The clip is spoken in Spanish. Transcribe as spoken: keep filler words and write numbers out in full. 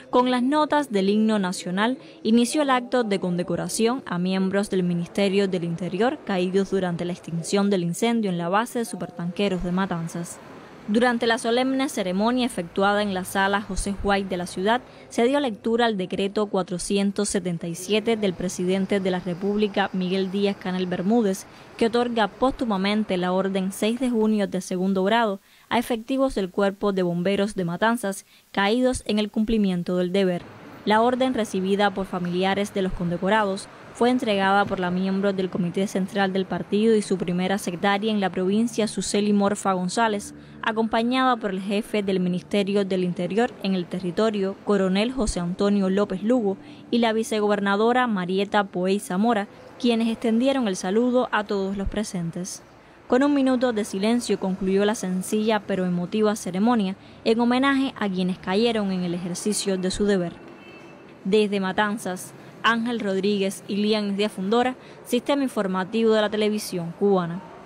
Con las notas del himno nacional, inició el acto de condecoración a miembros del Ministerio del Interior caídos durante la extinción del incendio en la base de supertanqueros de Matanzas. Durante la solemne ceremonia efectuada en la sala José White de la ciudad, se dio lectura al decreto cuatrocientos setenta y siete del presidente de la República, Miguel Díaz-Canel Bermúdez, que otorga póstumamente la Orden seis de junio de segundo grado a efectivos del Cuerpo de Bomberos de Matanzas caídos en el cumplimiento del deber. La orden, recibida por familiares de los condecorados, fue entregada por la miembro del Comité Central del Partido y su primera secretaria en la provincia, Suseli Morfa González, acompañada por el jefe del Ministerio del Interior en el territorio, coronel José Antonio López Lugo, y la vicegobernadora Marieta Poey Zamora, quienes extendieron el saludo a todos los presentes. Con un minuto de silencio concluyó la sencilla pero emotiva ceremonia en homenaje a quienes cayeron en el ejercicio de su deber. Desde Matanzas, Ángel Rodríguez y Lian Díaz Fundora, Sistema Informativo de la Televisión Cubana.